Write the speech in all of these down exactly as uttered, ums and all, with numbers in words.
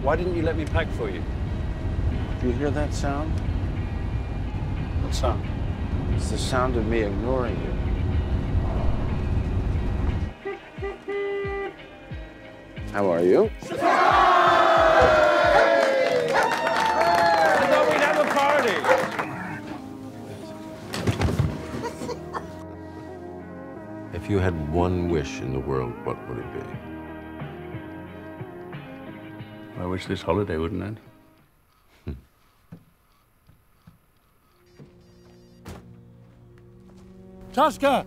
Why didn't you let me pack for you? Do you hear that sound? What sound? It's the sound of me ignoring you. How are you? I thought we'd have a party. If you had one wish in the world, what would it be? I wish this holiday wouldn't end. Tusker!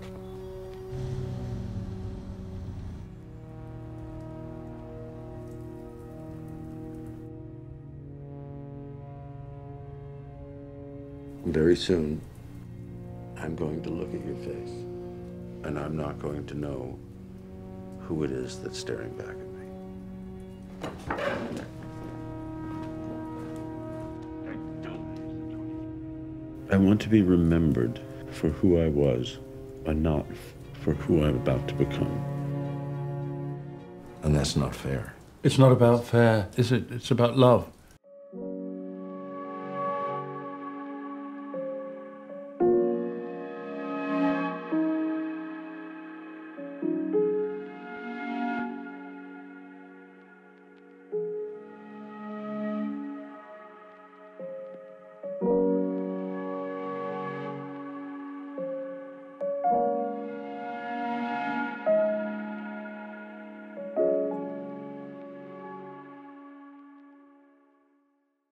Very soon, I'm going to look at your face, and I'm not going to know who it is that's staring back at me. I want to be remembered for who I was, and not for who I'm about to become. And that's not fair. It's not about fair, is it? It's about love.